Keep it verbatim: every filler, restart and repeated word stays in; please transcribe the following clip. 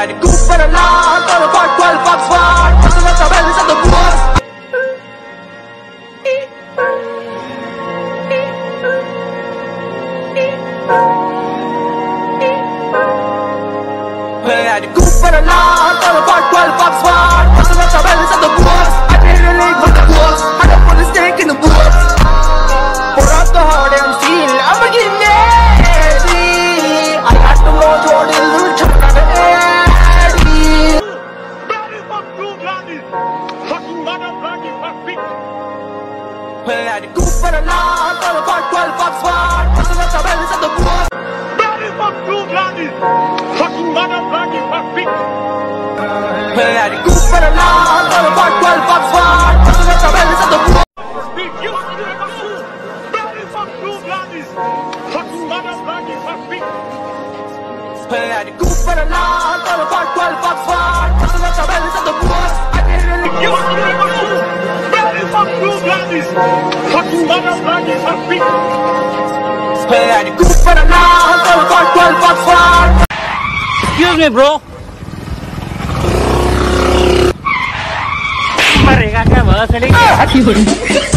Juega de Cuba para lá, todo para qual Fox Fart, todas las tabelas de tu voz. Juega de Cuba para lá, todo para qual Fox Fart, todas las tabelas de tu voz. I can't relate with the boss, I don't wanna stick in the woods. For us to hold them still, I'm a getting ready. I got to go to the little chunk of the Eddie. Juega de Cuba para lá, todo para qual Fox Fart, todas las tabelas de tu voz. Juega de Cuba para lá, todo para qual Fox Fart, todas las tabelas de tu voz. Juega de Cuba para lá, todo para qual Fox Fart, todas las tabelas de tu voz. Juega de Cuba para lá, todo para qual Fox Fart. Excuse me, bro. Mereka kan bahasa ini.